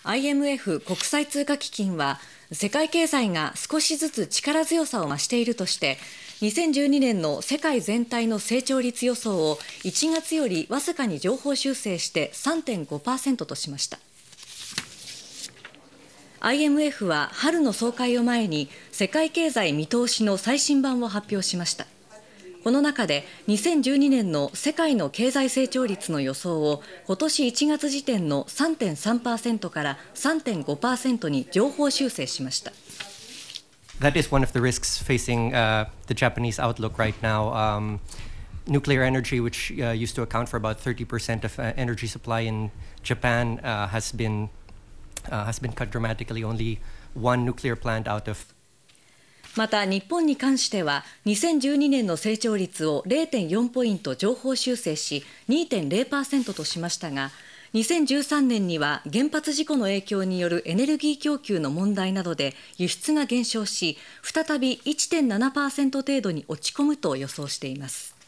IMF 国際通貨基金は世界経済が少しずつ力強さを増しているとして2012年の世界全体の成長率予想を1月よりわずかに上方修正して 3.5% としました。 IMF は春の総会を前に世界経済見通しの最新版を発表しました。この中で2012年の世界の経済成長率の予想を今年1月時点の 3.3% から 3.5% に上方修正しました。 That is one of the risks facing the Japanese outlook right now. Nuclear energy, which used to account for about 30% of energy supply in Japan, has been cut dramatically. Only one nuclear plant out of. また日本に関しては2012年の成長率を 0.4 ポイント上方修正し 2.0% としましたが、2013年には原発事故の影響によるエネルギー供給の問題などで輸出が減少し、再び 1.7% 程度に落ち込むと予想しています。